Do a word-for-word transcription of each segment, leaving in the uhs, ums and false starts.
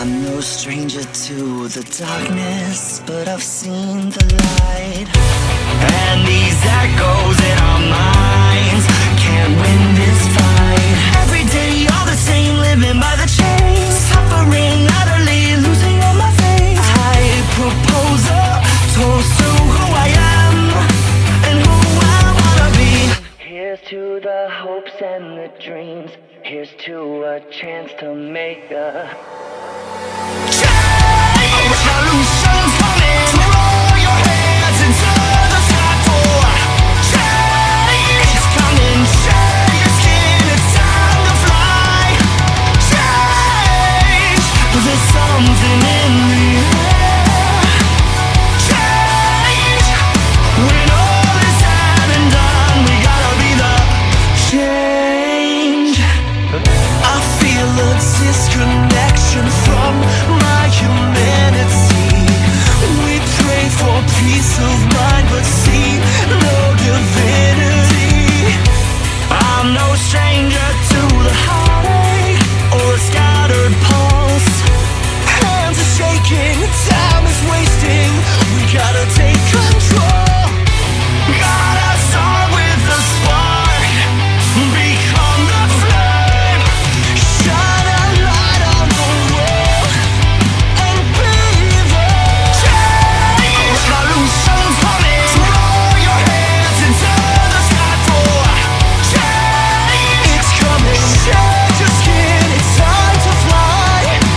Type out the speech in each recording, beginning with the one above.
I'm no stranger to the darkness, but I've seen the light. And these echoes in our minds can't win this fight. Every day you're the same, living by the chains, suffering utterly, losing all my faith. I propose a toast to who I am and who I wanna be. Here's to the hopes and the dreams. Here's to a chance to make a change. Revolution's coming. Throw your hands into the sky for change. It's coming. Share your skin. It's time to fly. Change. There's something in the air. Change. When all is said and done, we gotta be the change. I feel a disconnection from my humanity. We pray for peace of mind, but see no divinity. I'm no stranger to the heartache or a scattered pulse. Hands are shaking, time is wasting. We gotta take control. Gotta start with the spark, become the flame. Shine a light on the world and be the change. Revolution's coming. Throw your hands into the sky for change. It's coming. Shed your skin. It's time to fly.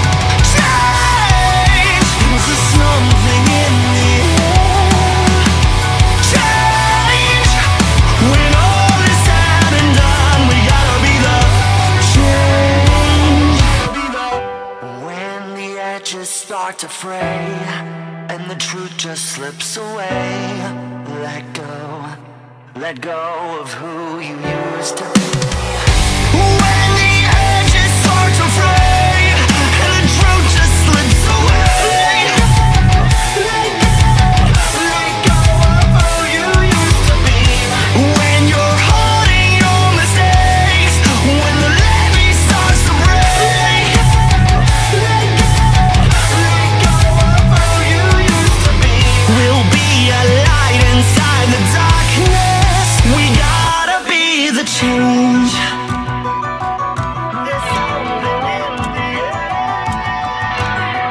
Change. There's something in the air. Change. When all is said and done, we gotta be the change. When the edges start to fray and the truth just slips away, let go, let go of who you used to be. When the edges start to fray and the truth just slips away, let go, let go of who you used to be. When you're holding your mistakes, when the levee starts to break, let go, let go of who you used to be. We'll be a light inside the darkness. We gotta be the change. There's something in the air.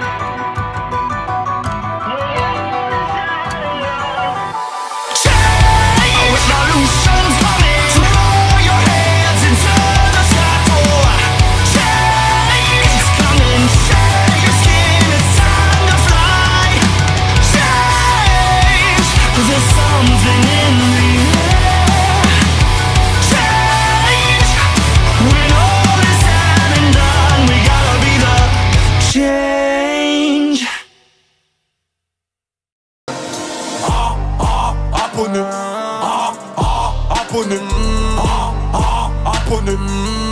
Change. Revolution's coming. Throw your hands into the sky for change. It's coming. Share your skin. It's time to fly. Change. There's something in the air. Change. When all is said and done, we gotta be the change. Up on him, up, up, up on him, up, up, up on him,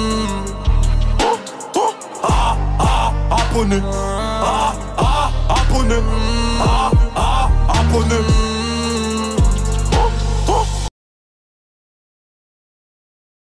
up, up, up on him, up, up, up on him, up, up, up on him.